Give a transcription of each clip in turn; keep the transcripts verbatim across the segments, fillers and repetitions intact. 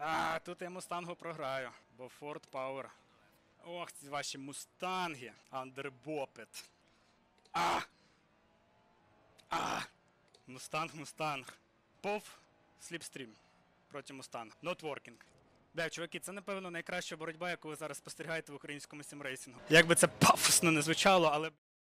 А, тут я мустангу програю, бо Ford Power. Ох, ці ваші мустанги. Андербопет. А! А! Мустанг, мустанг. Пов, сліпстрім. Проти мустанг. Not working. Бля, чуваки, це, напевно, найкраща боротьба, яку ви зараз спостерігаєте в українському сімрейсингу. Як би це пафосно не звучало, але...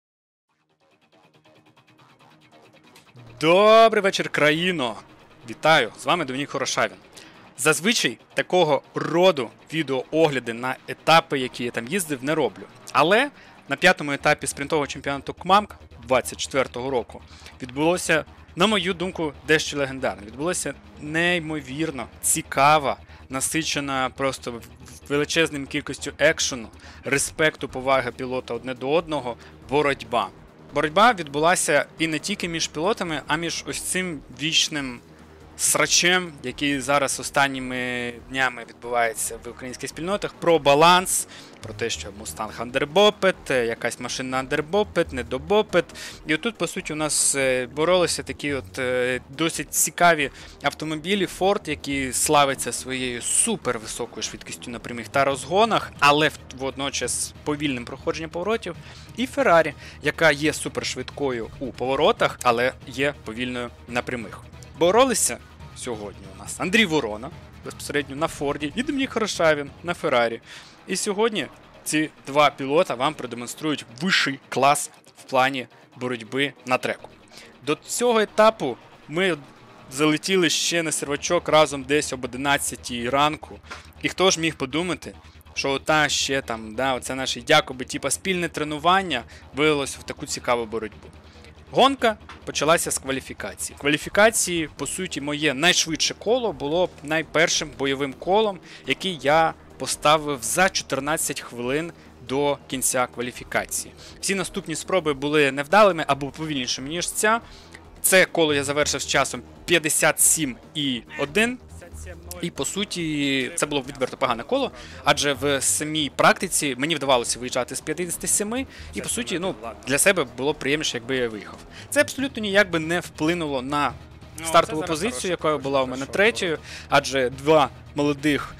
Добрий вечір, країно! Вітаю! З вами Домінік Хорошавін. Зазвичай такого роду відеоогляди на етапи, які я там їздив, не роблю. Але на п'ятому етапі спринтового чемпіонату КМАМК двадцять четвертого року відбулося, на мою думку, дещо легендарне. Відбулося неймовірно цікава, насичена просто величезним кількістю екшену, респекту, поваги пілота одне до одного, боротьба. Боротьба відбулася і не тільки між пілотами, а між ось цим вічним срачем, який зараз останніми днями відбувається в українських спільнотах, про баланс, про те, що Мустанг андербопет, якась машина андербопет, недобопет. І отут, по суті, у нас боролися такі от досить цікаві автомобілі Ford, які славиться своєю супервисокою швидкістю на прямих та розгонах, але водночас повільним проходженням поворотів, і Ferrari, яка є супершвидкою у поворотах, але є повільною на прямих. Боролися сьогодні у нас Андрій Ворона, безпосередньо на Форді, і Домінік Хорошавін на Феррарі. І сьогодні ці два пілота вам продемонструють вищий клас в плані боротьби на треку. До цього етапу ми залетіли ще на сервачок разом десь об одинадцятій ранку. І хто ж міг подумати, що ота ще там, да, оце наше якоби типа спільне тренування вилилося в таку цікаву боротьбу. Гонка почалася з кваліфікації. Кваліфікації, по суті, моє найшвидше коло було найпершим бойовим колом, який я поставив за чотирнадцять хвилин до кінця кваліфікації. Всі наступні спроби були невдалими або повільнішими, ніж ця. Це коло я завершив з часом п'ятдесят сім і один. І, по суті, це було відверто погане коло, адже в самій практиці мені вдавалося виїжджати з п'ятдесят сім, і, по суті, ну, для себе було приємніше, якби я виїхав. Це абсолютно ніяк би не вплинуло на стартову позицію, яка була у мене третьою, адже два молодих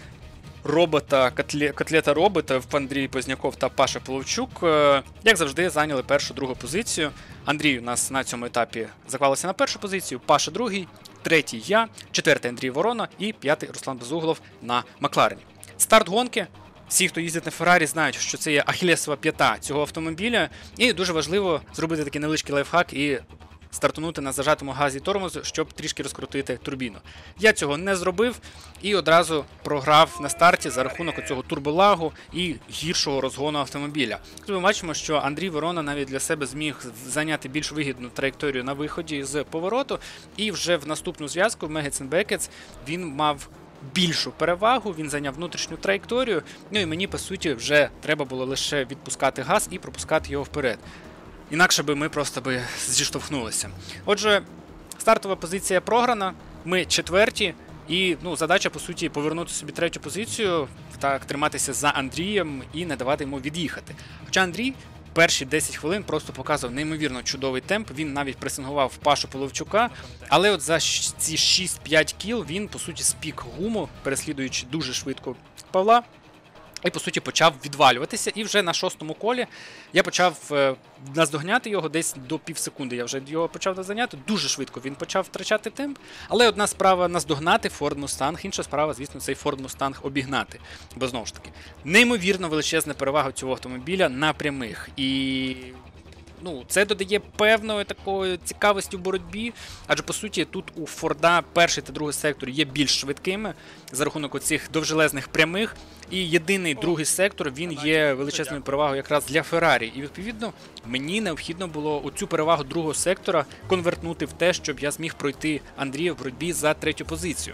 робота, котле, котлета-робота, Андрій Позняков та Паша Половчук, як завжди, зайняли першу-другу позицію. Андрій у нас на цьому етапі заклалося на першу позицію, Паша другий, третій я, четвертий Андрій Ворона і п'ятий Руслан Безуглов на Макларені. Старт гонки. Всі, хто їздить на Феррарі, знають, що це є ахіллесова п'ята цього автомобіля. І дуже важливо зробити такий невеличкий лайфхак і стартунути на зажатому газі тормозу, щоб трішки розкрутити турбіну. Я цього не зробив і одразу програв на старті за рахунок цього турболагу і гіршого розгону автомобіля. Тут ми бачимо, що Андрій Ворона навіть для себе зміг зайняти більш вигідну траєкторію на виході з повороту, і вже в наступну зв'язку в Мегетс Бекетс він мав більшу перевагу, він зайняв внутрішню траєкторію, ну і мені, по суті, вже треба було лише відпускати газ і пропускати його вперед. Інакше би ми просто би зіштовхнулися. Отже, стартова позиція програна, ми четверті, і ну, задача, по суті, повернути собі третю позицію, так, триматися за Андрієм і не давати йому від'їхати. Хоча Андрій перші десять хвилин просто показав неймовірно чудовий темп, він навіть пресингував Пашу Половчука, але от за ці шість-п'ять кіл він, по суті, спік гуму, переслідуючи дуже швидко Павла. І, по суті, почав відвалюватися, і вже на шостому колі я почав е, наздогняти його десь до пів секунди. Я вже його почав наздогняти, дуже швидко він почав втрачати темп. Але одна справа наздогнати Ford Mustang, інша справа, звісно, цей Ford Mustang обігнати. Бо, знову ж таки, неймовірно величезна перевага цього автомобіля на прямих. І ну, це додає певної такої цікавості в боротьбі, адже, по суті, тут у Форда перший та другий сектор є більш швидкими за рахунок оцих довжелезних прямих, і єдиний другий сектор, він є величезною перевагою якраз для Феррарі. І, відповідно, мені необхідно було оцю перевагу другого сектора конвертнути в те, щоб я зміг пройти Андрія в боротьбі за третю позицію.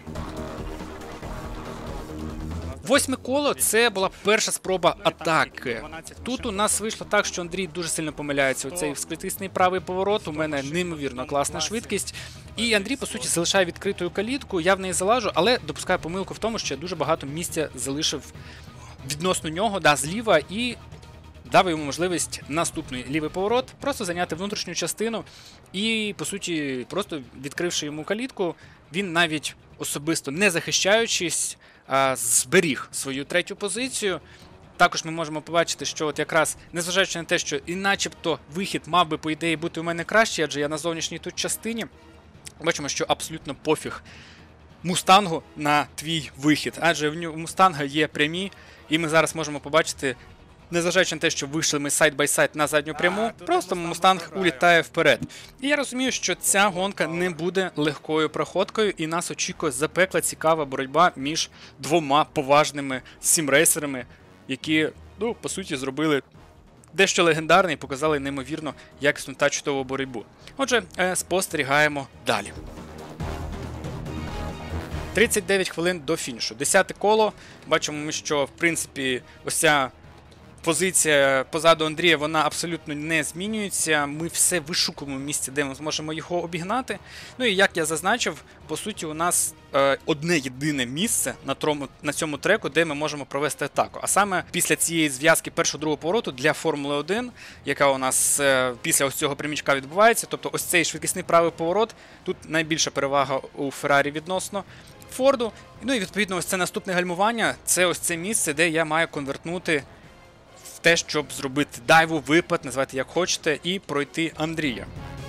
Восьме коло – це була перша спроба атаки. Тут у нас вийшло так, що Андрій дуже сильно помиляється. Оцей скритисний правий поворот, у мене неймовірно класна швидкість. І Андрій, по суті, залишає відкритою калітку, я в неї залажу, але допускаю помилку в тому, що я дуже багато місця залишив відносно нього, да, зліва, і дав йому можливість наступний лівий поворот просто зайняти внутрішню частину. І, по суті, просто відкривши йому калітку, він навіть особисто не захищаючись, а, зберіг свою третю позицію. Також ми можемо побачити, що от якраз, незважаючи на те, що і начебто вихід мав би, по ідеї, бути у мене кращий, адже я на зовнішній тут частині, бачимо, що абсолютно пофіг Мустангу на твій вихід, адже в нього Мустанга є прямі, і ми зараз можемо побачити, незважаючи на те, що вийшли ми сайд-бай-сайд на задню пряму, просто Мустанг улітає вперед. І я розумію, що ця гонка не буде легкою проходкою, і нас очікує запекла цікава боротьба між двома поважними сімрейсерами, які, ну, по суті, зробили дещо легендарне і показали неймовірно якісну та чудову боротьбу. Отже, спостерігаємо далі. тридцять дев'ять хвилин до фінішу. Десяте коло. Бачимо ми, що, в принципі, ось ця позиція позаду Андрія, вона абсолютно не змінюється. Ми все вишукуємо місце, де ми зможемо його обігнати. Ну і як я зазначив, по суті, у нас е, одне єдине місце на, трому, на цьому треку, де ми можемо провести атаку. А саме після цієї зв'язки першого-другого повороту для Формули один, яка у нас е, після ось цього прямічка відбувається, тобто ось цей швидкісний правий поворот, тут найбільша перевага у Феррарі відносно Форду. Ну і відповідно ось це наступне гальмування, це ось це місце, де я маю конвертнути те, щоб зробити дайву, випад, називайте як хочете, і пройти Андрія.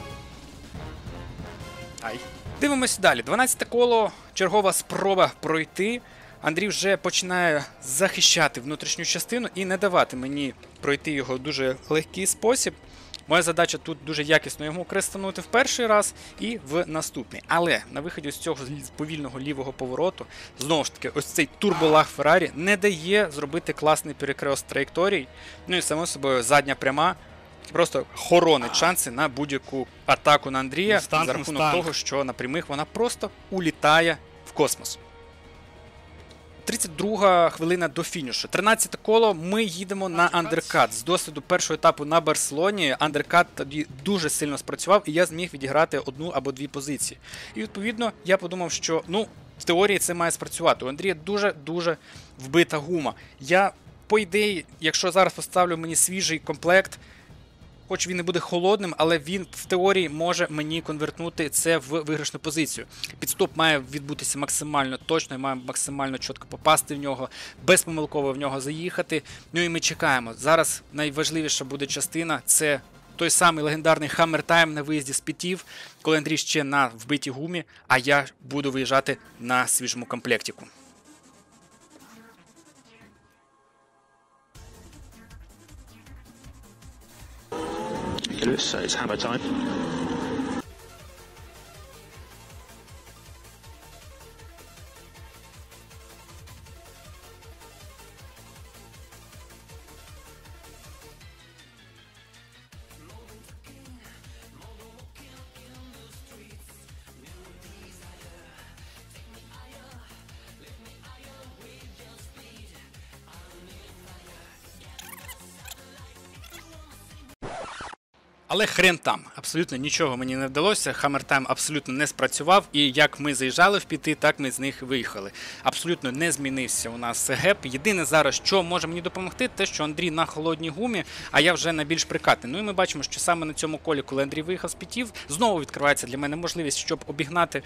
Ай. Дивимося далі. дванадцяте коло, чергова спроба пройти. Андрій вже починає захищати внутрішню частину і не давати мені пройти його в дуже легкий спосіб. Моя задача тут дуже якісно йому крестанути в перший раз і в наступний. Але на виході з цього повільного лівого повороту, знову ж таки, ось цей турболаг Феррарі не дає зробити класний перекрест траєкторій. Ну і, само собою, задня пряма просто хоронить шанси на будь-яку атаку на Андрія Мустанг, за рахунок Мустанг. того, що на прямих вона просто улітає в космос. тридцять друга хвилина до фінішу. тринадцяте коло, ми їдемо на андеркат. З досвіду першого етапу на Барселоні андеркат тоді дуже сильно спрацював, і я зміг відіграти одну або дві позиції. І відповідно я подумав, що ну, в теорії це має спрацювати. У Андрія дуже-дуже вбита гума. Я, по ідеї, якщо зараз поставлю мені свіжий комплект, хоч він не буде холодним, але він в теорії може мені конвертнути це в виграшну позицію. Підстоп має відбутися максимально точно, має максимально чітко попасти в нього, безпомилково в нього заїхати. Ну і ми чекаємо. Зараз найважливіша буде частина – це той самий легендарний хаммер-тайм на виїзді з питів, коли Андрій ще на вбитій гумі, а я буду виїжджати на свіжому комплектику. Lewis, so it's hammer time. Але хрен там, абсолютно нічого мені не вдалося, хаммер-тайм абсолютно не спрацював, і як ми заїжджали в піти, так ми з них виїхали. Абсолютно не змінився у нас геп. Єдине зараз, що може мені допомогти, те, що Андрій на холодній гумі, а я вже на більш прикатний. Ну і ми бачимо, що саме на цьому колі, коли Андрій виїхав з пітів, знову відкривається для мене можливість, щоб обігнати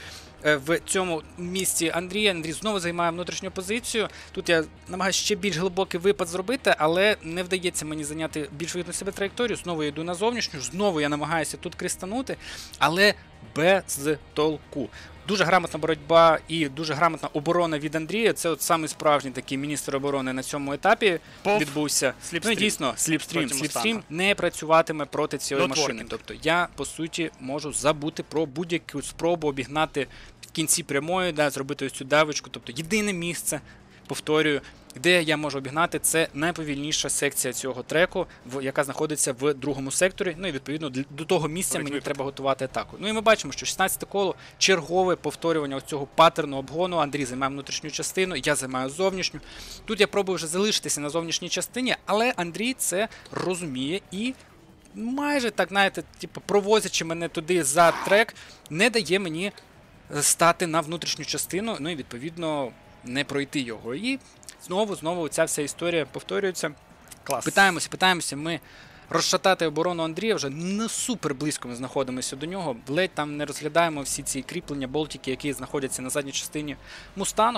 в цьому місці Андрія. Андрій знову займає внутрішню позицію. Тут я намагаюся ще більш глибокий випад зробити, але не вдається мені зайняти більш видно себе траєкторію. Знову я йду на зовнішню, знову я намагаюся тут крестанути, але без толку. Дуже грамотна боротьба і дуже грамотна оборона від Андрія. Це от самий справжній такий міністр оборони на цьому етапі Пов, відбувся. сліпстрім. Ну і дійсно, сліпстрім. Проти Сліпстрім Мустанга. не працюватиме проти цієї Not машини. working. Тобто я, по суті, можу забути про будь-яку спробу обігнати в кінці прямої, да, зробити ось цю давочку. Тобто єдине місце, повторюю, де я можу обігнати, це найповільніша секція цього треку, в, яка знаходиться в другому секторі. Ну і відповідно до того місця мені треба готувати атаку. Ну і ми бачимо, що шістнадцяте коло, чергове повторювання ось цього паттерну обгону. Андрій займає внутрішню частину, я займаю зовнішню. Тут я пробую вже залишитися на зовнішній частині, але Андрій це розуміє і майже так, знаєте, типу, провозячи мене туди за трек, не дає мені стати на внутрішню частину, ну і відповідно не пройти його. І знову, знову ця вся історія повторюється. Клас. Питаємося, питаємося ми розшатати оборону Андрія, вже не супер близько ми знаходимося до нього, ледь там не розглядаємо всі ці кріплення, болтики, які знаходяться на задній частині Мустангу.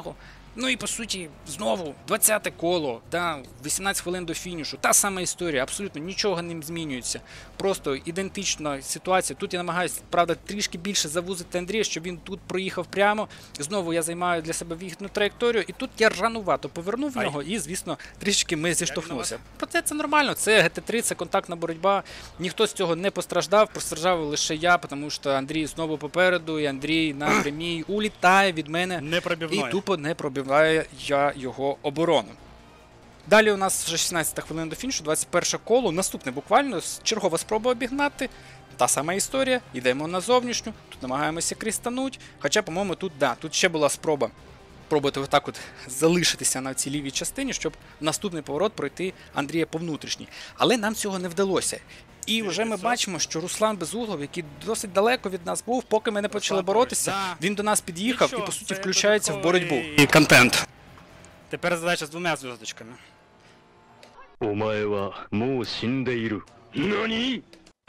Ну і по суті, знову, двадцяте коло, да, вісімнадцять хвилин до фінішу, та сама історія, абсолютно нічого не змінюється. Просто ідентична ситуація. Тут я намагаюся, правда, трішки більше завузити Андрія, щоб він тут проїхав прямо. Знову я займаю для себе вигідну траєкторію, і тут я ранувато повернув в нього, і, звісно, трішки ми зіштовхнулися. Проте це нормально, це ге те три, це контактна боротьба, ніхто з цього не постраждав, постраждав лише я, тому що Андрій знову попереду, і Андрій на прямій улітає від мене Не пробивної. і тупо не пробиваю я його оборону. Далі у нас вже шістнадцята хвилина до фінішу, двадцять перше коло, наступне буквально, чергова спроба обігнати, та сама історія, йдемо на зовнішню, тут намагаємося крістануть, хоча, по-моєму, тут, да, тут ще була спроба пробувати отак от залишитися на цій лівій частині, щоб наступний поворот пройти Андрія по внутрішній. Але нам цього не вдалося. І вже ми бачимо, що Руслан Безуглов, який досить далеко від нас був, поки ми не почали боротися, він до нас під'їхав і, по суті, включається в боротьбу. І контент. Тепер задача з двома зв'язочками. お前はもう死んでいる。何?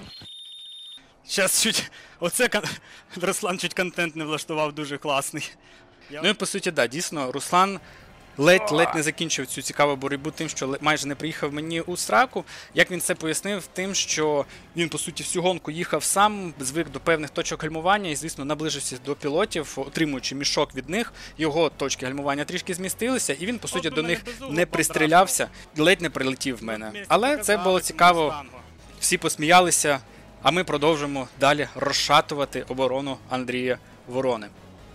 Щас чуть... Оце кон... Руслан чуть контент не влаштував дуже класний. Ну і по суті, да, дійсно, Руслан ледь-ледь не закінчив цю цікаву боротьбу тим, що майже не приїхав мені у сраку. Як він це пояснив? Тим, що він, по суті, всю гонку їхав сам, звик до певних точок гальмування і, звісно, наближився до пілотів, отримуючи мішок від них. Його точки гальмування трішки змістилися, і він, по суті, до них не пристрілявся, ледь не прилетів в мене. Але це було цікаво, всі посміялися, а ми продовжуємо далі розшатувати оборону Андрія Ворони.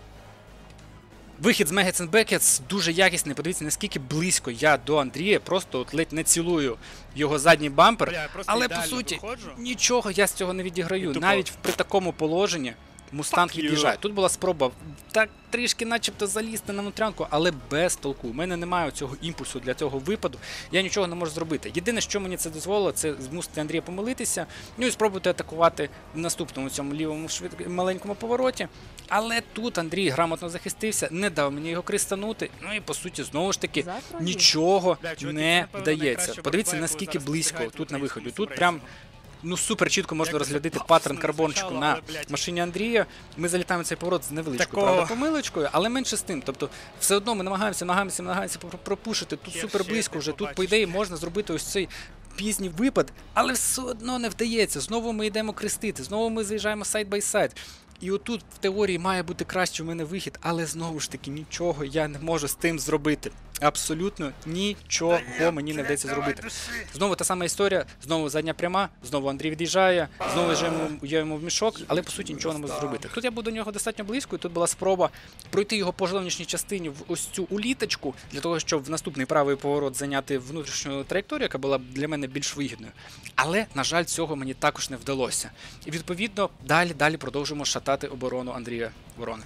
Вихід з Maggots and Beckets дуже якісний, подивіться, наскільки близько я до Андрія, просто от ледь не цілую його задній бампер, Бля, але по суті виходжу. нічого я з цього не відіграю, тупо... навіть при такому положенні Мустанг від'їжджає. Тут була спроба так трішки начебто залізти на внутрянку, але без толку. У мене немає цього імпульсу для цього випаду, я нічого не можу зробити. Єдине, що мені це дозволило, це змусити Андрія помилитися, ну і спробувати атакувати в наступному цьому лівому швид... маленькому повороті. Але тут Андрій грамотно захистився, не дав мені його кристанути, ну і по суті, знову ж таки, нічого не вдається. Подивіться, наскільки близько тут на виході. Тут прям ну супер чітко можна розглядати паттерн карбончику на машині Андрія. Ми залітаємо цей поворот з невеличкою, правда, помилочкою, але менше з тим. Тобто, все одно ми намагаємося, намагаємося, намагаємося пропушити. Тут супер близько вже, тут, по ідеї, можна зробити ось цей пізній випад, але все одно не вдається. Знову ми йдемо крестити, знову ми заїжджаємо сайд-бай-сайд. І отут в теорії має бути краще у мене вихід, але знову ж таки нічого я не можу з тим зробити. Абсолютно нічого мені не вдається зробити. Знову та сама історія, знову задня пряма, знову Андрій від'їжджає, знову я йому в мішок, але по суті нічого не можу зробити. Тут я був до нього достатньо близько, і тут була спроба пройти його по зовнішній частині в ось цю уліточку, для того, щоб в наступний правий поворот зайняти внутрішню траєкторію, яка була для мене більш вигідною. Але, на жаль, цього мені також не вдалося. І відповідно, далі, далі продовжуємо шатати оборону Андрія Ворони.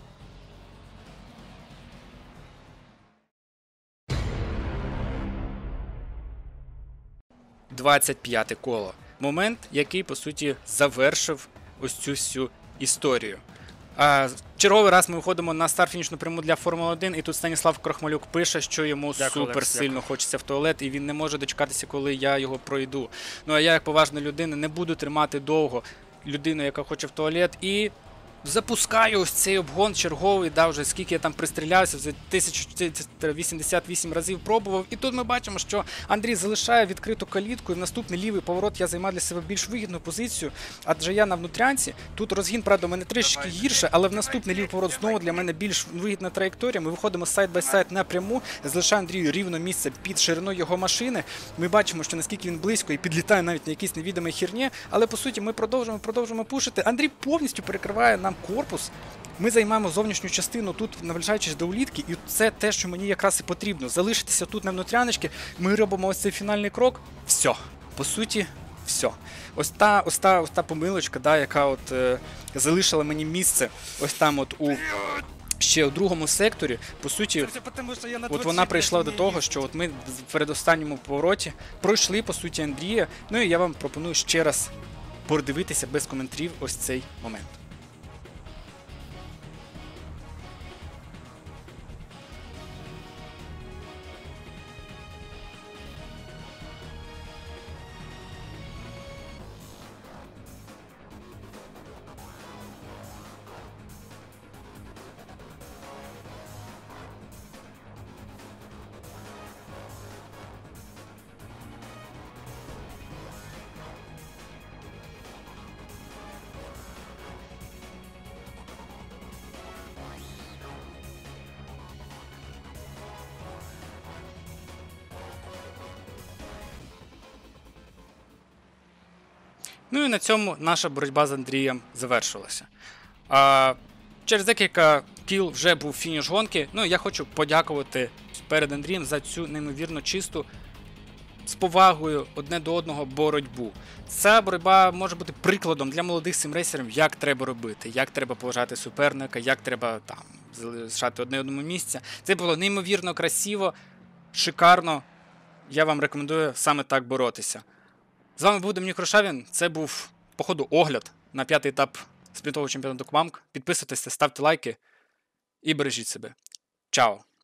двадцять п'яте коло. Момент, який, по суті, завершив ось цю всю історію. А, черговий раз ми виходимо на старт-фінішну пряму для Формули один, і тут Станіслав Крохмалюк пише, що йому Дякую, супер Олекс, сильно дякую. хочеться в туалет, і він не може дочекатися, коли я його пройду. Ну а я, як поважна людина, не буду тримати довго людину, яка хоче в туалет, і запускаю ось цей обгон черговий, да, вже скільки я там пристрілявся, вже тисяча вісімдесят вісім разів пробував. І тут ми бачимо, що Андрій залишає відкриту калітку, і в наступний лівий поворот я займаю для себе більш вигідну позицію, адже я на внутрянці. Тут розгін, правда, у мене трішки гірше, але в наступний лівий поворот знову для мене більш вигідна траєкторія. Ми виходимо сайд-бай-сайд напряму, залишаю Андрію рівно місце під шириною його машини. Ми бачимо, що наскільки він близько і підлітає навіть на якійсь невідомій херні, але по суті ми продовжуємо, продовжуємо пушити. Андрій повністю перекриває нам корпус. Ми займаємо зовнішню частину тут, наближаючись до улітки, і це те, що мені якраз і потрібно. Залишитися тут на внутряночці, ми робимо ось цей фінальний крок. Все. По суті, все. Ось та, ось та, ось та помилочка, да, яка от е, залишила мені місце ось там от у ще у другому секторі. По суті, от вона прийшла до того, що от ми в передостанньому повороті пройшли, по суті, Андрія. Ну і я вам пропоную ще раз подивитися без коментарів ось цей момент. Ну і на цьому наша боротьба з Андрієм завершилася. А, через декілька кіл вже був фініш гонки. Ну і я хочу подякувати перед Андрієм за цю неймовірно чисту, з повагою одне до одного боротьбу. Ця боротьба може бути прикладом для молодих симрейсерів, як треба робити, як треба поважати суперника, як треба там залишати одне одному місце. Це було неймовірно красиво, шикарно. Я вам рекомендую саме так боротися. З вами був Домінік Рошавін. Це був, походу, огляд на п'ятий етап спринтового чемпіонату КВАМК. Підписуйтесь, ставте лайки і бережіть себе. Чао!